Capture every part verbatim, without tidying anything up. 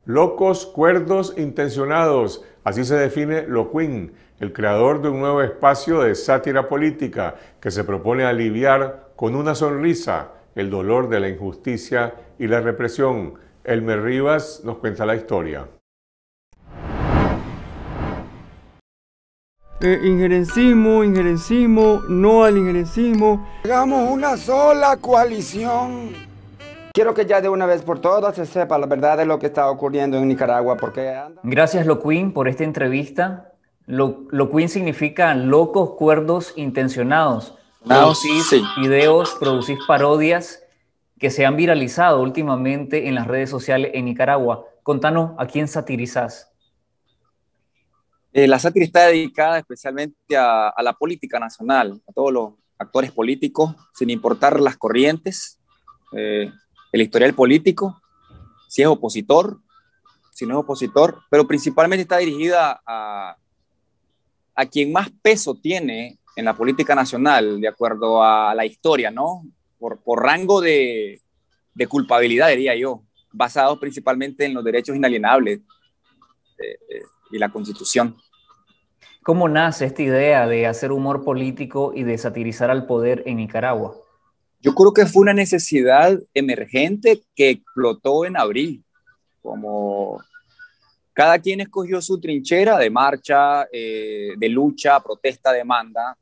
Locos, cuerdos, intencionados. Así se define Loquín, el creador de un nuevo espacio de sátira política que se propone aliviar con una sonrisa el dolor de la injusticia y la represión. Elmer Rivas nos cuenta la historia. Eh, injerencismo, injerencismo, no al injerencismo. Hagamos una sola coalición. Quiero que ya de una vez por todas se sepa la verdad de lo que está ocurriendo en Nicaragua, porque anda... Gracias, Loquín, por esta entrevista. Lo, Loquín significa locos, cuerdos, intencionados. Producís sí. videos, producís parodias que se han viralizado últimamente en las redes sociales en Nicaragua. Contanos, ¿a quién satirizás? Eh, la sátira está dedicada especialmente a, a la política nacional, a todos los actores políticos, sin importar las corrientes, eh, el historial político, si es opositor, si no es opositor, pero principalmente está dirigida a, a quien más peso tiene en la política nacional, de acuerdo a la historia, ¿no? Por, por rango de, de culpabilidad, diría yo, basados principalmente en los derechos inalienables eh, eh, y la Constitución. ¿Cómo nace esta idea de hacer humor político y de satirizar al poder en Nicaragua? Yo creo que fue una necesidad emergente que explotó en abril, como cada quien escogió su trinchera de marcha, eh, de lucha, protesta, demanda,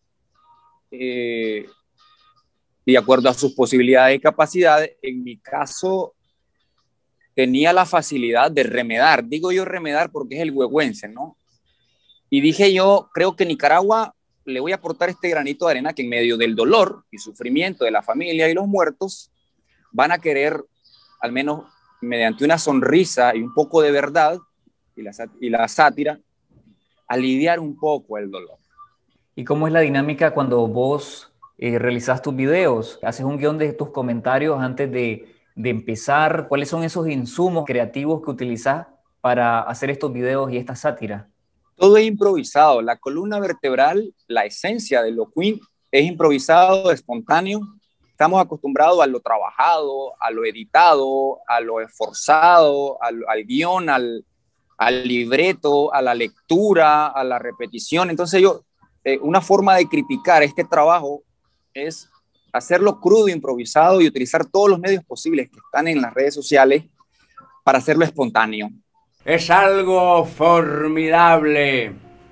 eh, y de acuerdo a sus posibilidades y capacidades. En mi caso, tenía la facilidad de remedar, digo yo remedar porque es el huehuense, ¿no? Y dije yo, creo que Nicaragua le voy a aportar este granito de arena que en medio del dolor y sufrimiento de la familia y los muertos van a querer, al menos mediante una sonrisa y un poco de verdad y la, y la sátira, aliviar un poco el dolor. ¿Y cómo es la dinámica cuando vos eh, realizás tus videos? ¿Haces un guión de tus comentarios antes de, de empezar? ¿Cuáles son esos insumos creativos que utilizás para hacer estos videos y esta sátira? Todo es improvisado. La columna vertebral, la esencia de Loquín, es improvisado, espontáneo. Estamos acostumbrados a lo trabajado, a lo editado, a lo esforzado, al, al guión, al, al libreto, a la lectura, a la repetición. Entonces yo, eh, una forma de criticar este trabajo es hacerlo crudo, improvisado y utilizar todos los medios posibles que están en las redes sociales para hacerlo espontáneo. Es algo formidable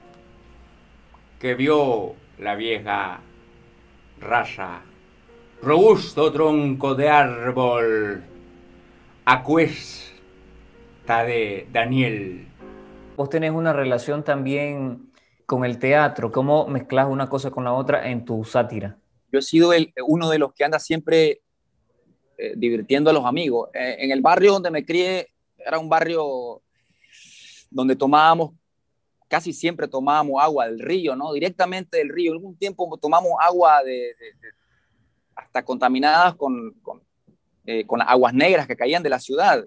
que vio la vieja raza. Robusto tronco de árbol, acuesta de Daniel. Vos tenés una relación también con el teatro. ¿Cómo mezclas una cosa con la otra en tu sátira? Yo he sido el, uno de los que anda siempre eh, divirtiendo a los amigos. Eh, en el barrio donde me crié, era un barrio donde tomábamos, casi siempre tomábamos agua del río, ¿no? Directamente del río. En algún tiempo tomamos agua de, de, de, hasta contaminadas con, con, eh, con las aguas negras que caían de la ciudad.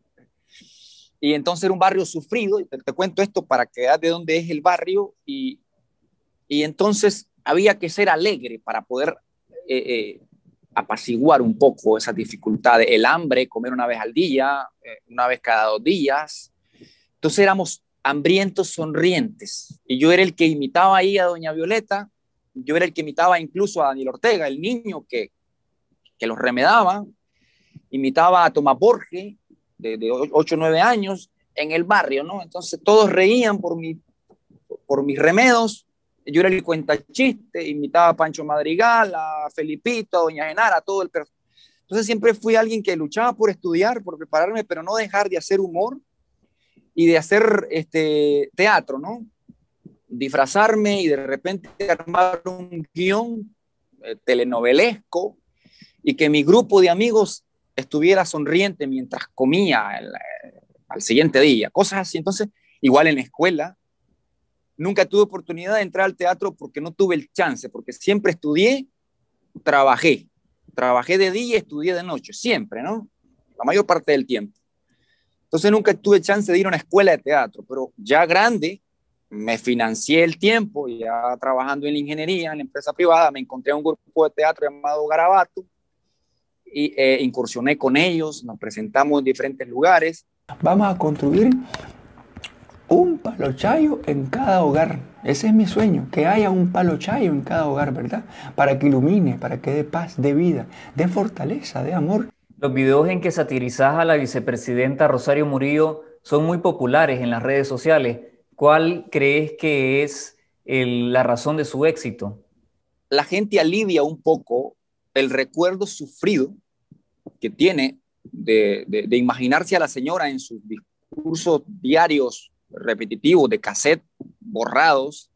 Y entonces era un barrio sufrido, y te, te cuento esto para que veas de dónde es el barrio, y, y entonces había que ser alegre para poder eh, eh, apaciguar un poco esas dificultades, el hambre, comer una vez al día, eh, una vez cada dos días. Entonces éramos hambrientos, sonrientes, y yo era el que imitaba ahí a doña Violeta, yo era el que imitaba incluso a Daniel Ortega, el niño que, que los remedaba, imitaba a Tomás Borges, de, de ocho o nueve años, en el barrio, ¿no? Entonces todos reían por, mi, por mis remedos, yo era el cuentachiste, imitaba a Pancho Madrigal, a Felipito, a doña Genara, a todo el... Entonces siempre fui alguien que luchaba por estudiar, por prepararme, pero no dejar de hacer humor y de hacer este, teatro, ¿no? Disfrazarme y de repente armar un guión eh, telenovelesco y que mi grupo de amigos estuviera sonriente mientras comía el, eh, al siguiente día, cosas así. Entonces, igual en la escuela, nunca tuve oportunidad de entrar al teatro porque no tuve el chance, porque siempre estudié, trabajé, trabajé de día y estudié de noche, siempre, ¿no? La mayor parte del tiempo. Entonces nunca tuve chance de ir a una escuela de teatro, pero ya grande, me financié el tiempo, ya trabajando en la ingeniería, en la empresa privada, me encontré a un grupo de teatro llamado Garabato y eh, incursioné con ellos, nos presentamos en diferentes lugares Vamos a construir un palo chayo en cada hogar. Ese es mi sueño, que haya un palo chayo en cada hogar, ¿verdad? Para que ilumine, para que dé paz, dé vida, dé fortaleza, dé amor. Los videos en que satirizás a la vicepresidenta Rosario Murillo son muy populares en las redes sociales. ¿Cuál crees que es el, la razón de su éxito? La gente alivia un poco el recuerdo sufrido que tiene de, de, de imaginarse a la señora en sus discursos diarios repetitivos de cassette borrados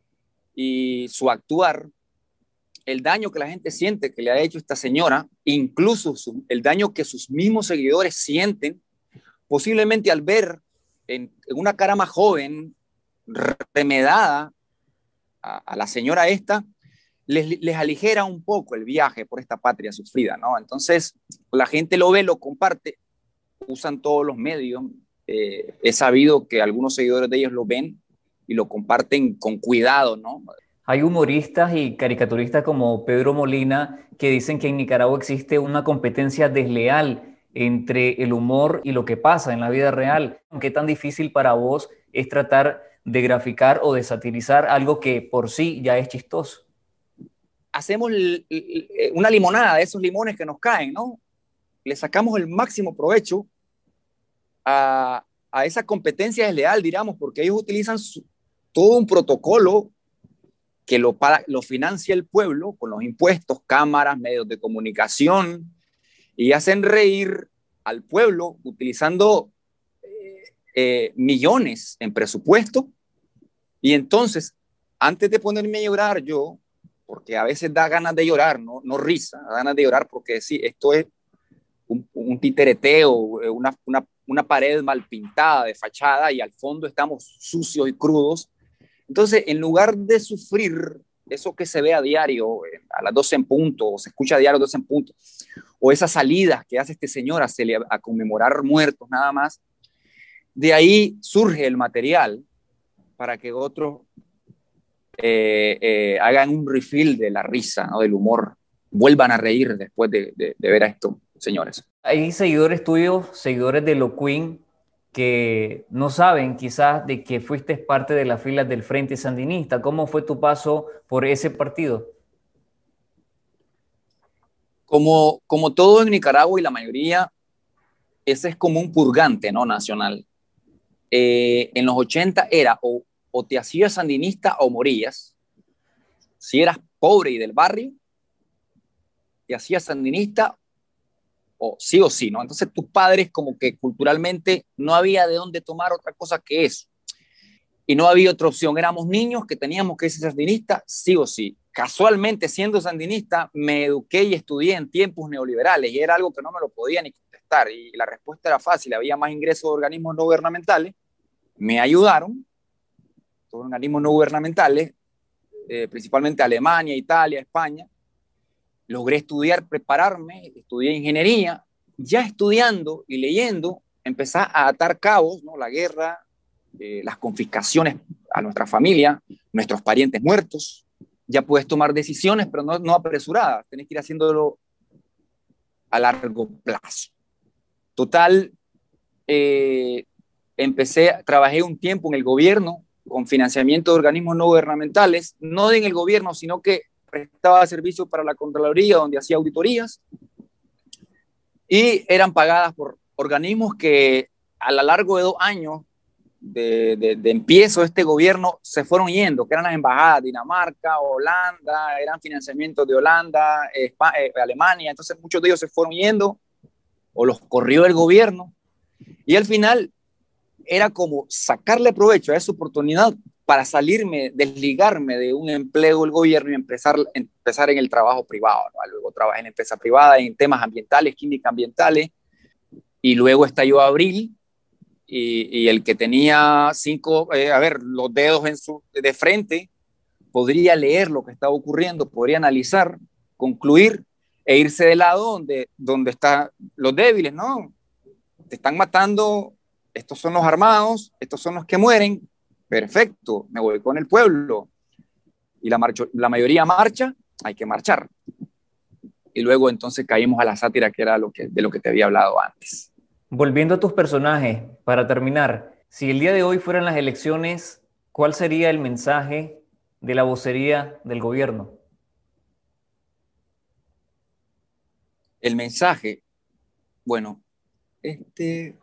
y su actuar, el daño que la gente siente que le ha hecho esta señora, incluso su, el daño que sus mismos seguidores sienten, posiblemente al ver en, en una cara más joven, remedada a, a la señora esta, les, les aligera un poco el viaje por esta patria sufrida, ¿no? Entonces, la gente lo ve, lo comparte, usan todos los medios. Eh, he sabido que algunos seguidores de ellos lo ven y lo comparten con cuidado, ¿no? Hay humoristas y caricaturistas como Pedro Molina que dicen que en Nicaragua existe una competencia desleal entre el humor y lo que pasa en la vida real. ¿Qué tan difícil para vos es tratar de graficar o de satirizar algo que por sí ya es chistoso? Hacemos una limonada de esos limones que nos caen, ¿no? Le sacamos el máximo provecho a, a esa competencia desleal, diríamos, porque ellos utilizan su, todo un protocolo que lo, para, lo financia el pueblo con los impuestos, cámaras, medios de comunicación, y hacen reír al pueblo utilizando eh, eh, millones en presupuesto. Y entonces, antes de ponerme a llorar yo, porque a veces da ganas de llorar, no, no risa, da ganas de llorar porque sí, esto es un, un titereteo, una, una, una pared mal pintada de fachada y al fondo estamos sucios y crudos. Entonces, en lugar de sufrir eso que se ve a diario, a las doce en punto, o se escucha a diario a las doce en punto, o esas salidas que hace este señor a, a conmemorar muertos nada más, de ahí surge el material para que otros eh, eh, hagan un refill de la risa, ¿no? Del humor, vuelvan a reír después de, de, de ver a estos señores. Hay seguidores tuyos, seguidores de Lo Queen, que no saben quizás de que fuiste parte de las filas del Frente Sandinista. ¿Cómo fue tu paso por ese partido? Como, como todo en Nicaragua y la mayoría, ese es como un purgante, ¿no? Nacional. Eh, en los ochenta era o, o te hacías sandinista o morías. Si eras pobre y del barrio, te hacías sandinista o sí o sí, ¿no? Entonces tus padres como que culturalmente no había de dónde tomar otra cosa que eso. Y no había otra opción. Éramos niños que teníamos que ser sandinistas sí o sí. Casualmente, siendo sandinista, me eduqué y estudié en tiempos neoliberales y era algo que no me lo podía ni contestar. Y la respuesta era fácil. Había más ingresos de organismos no gubernamentales. Me ayudaron. Los organismos no gubernamentales, eh, principalmente Alemania, Italia, España. Logré estudiar, prepararme, estudié ingeniería. Ya estudiando y leyendo, empecé a atar cabos, ¿no? La guerra, eh, las confiscaciones a nuestra familia, nuestros parientes muertos. Ya puedes tomar decisiones, pero no, no apresuradas. Tenés que ir haciéndolo a largo plazo. Total, eh, empecé, trabajé un tiempo en el gobierno con financiamiento de organismos no gubernamentales, no en el gobierno, sino que prestaba servicio para la Contraloría, donde hacía auditorías, y eran pagadas por organismos que a lo largo de dos años de, de, de empiezo de este gobierno se fueron yendo, que eran las embajadas de Dinamarca, Holanda, eran financiamientos de Holanda, España, eh, Alemania. Entonces muchos de ellos se fueron yendo o los corrió el gobierno, y al final era como sacarle provecho a esa oportunidad para salirme, desligarme de un empleo del gobierno y empezar, empezar en el trabajo privado, ¿no? Luego trabajé en empresa privada en temas ambientales, química ambientales, y luego estalló Abril, y, y el que tenía cinco, eh, a ver, los dedos en su, de frente, podría leer lo que estaba ocurriendo, podría analizar, concluir e irse del lado donde, donde están los débiles, ¿no? Te están matando, estos son los armados, estos son los que mueren. Perfecto, me voy con el pueblo. Y la, marcho, la mayoría marcha, hay que marchar. Y luego entonces caímos a la sátira, que era lo que, de lo que te había hablado antes. Volviendo a tus personajes, para terminar, si el día de hoy fueran las elecciones, ¿cuál sería el mensaje de la vocería del gobierno? El mensaje, bueno, este,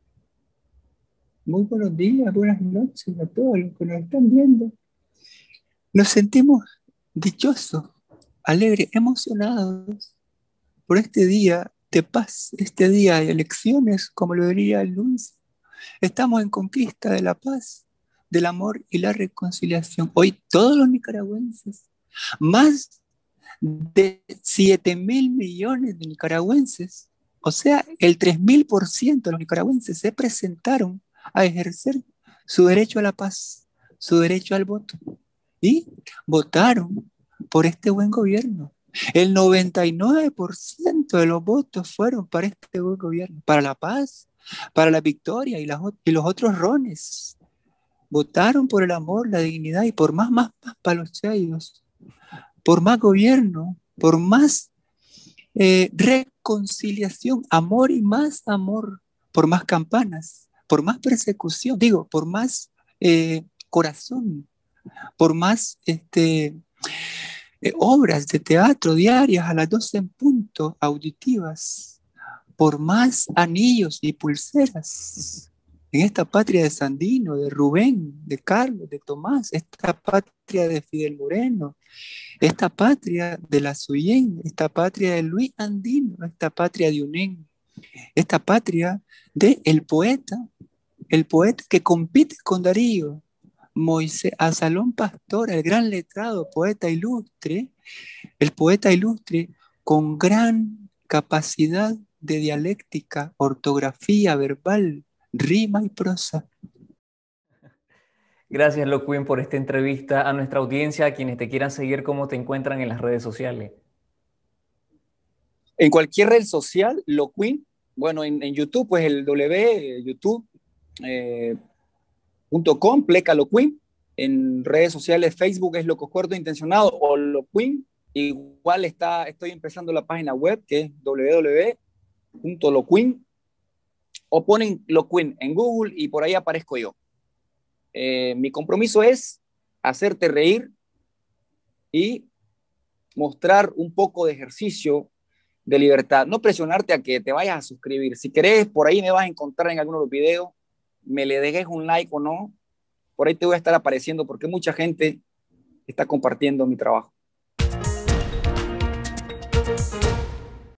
muy buenos días, buenas noches a todos los que nos están viendo. Nos sentimos dichosos, alegres, emocionados por este día de paz, este día de elecciones, como lo diría el Luis. Estamos en conquista de la paz, del amor y la reconciliación. Hoy todos los nicaragüenses, más de siete mil millones de nicaragüenses, o sea, el tres mil por ciento de los nicaragüenses se presentaron a ejercer su derecho a la paz, su derecho al voto, y votaron por este buen gobierno. El noventa y nueve por ciento de los votos fueron para este buen gobierno, para la paz, para la victoria y, las, y los otros rones. Votaron por el amor, la dignidad y por más, más, más para los chayos, por más gobierno, por más eh, reconciliación, amor y más amor, por más campanas, por más persecución, digo, por más eh, corazón, por más este, eh, obras de teatro diarias a las doce en punto, auditivas, por más anillos y pulseras. En esta patria de Sandino, de Rubén, de Carlos, de Tomás, esta patria de Fidel Moreno, esta patria de la Suyén, esta patria de Luis Andino, esta patria de Unén, esta patria de el poeta, el poeta que compite con Darío, Moisés Asalón Pastor, el gran letrado, poeta ilustre, el poeta ilustre con gran capacidad de dialéctica, ortografía verbal, rima y prosa. Gracias, Loquín, por esta entrevista. A nuestra audiencia, a quienes te quieran seguir, ¿cómo te encuentran en las redes sociales? En cualquier red social, Loquín, bueno, en, en YouTube, pues el w, youtube eh, punto com, pleca Loquín. En redes sociales, Facebook es Loco Cuerdo Intencionado o Loquín. Igual está, estoy empezando la página web que es w w w punto loquín, o ponen Loquín en Google y por ahí aparezco yo. Eh, mi compromiso es hacerte reír y mostrar un poco de ejercicio de libertad, no presionarte a que te vayas a suscribir. Si querés, por ahí me vas a encontrar en algunos de los videos, me le dejes un like o no, por ahí te voy a estar apareciendo porque mucha gente está compartiendo mi trabajo.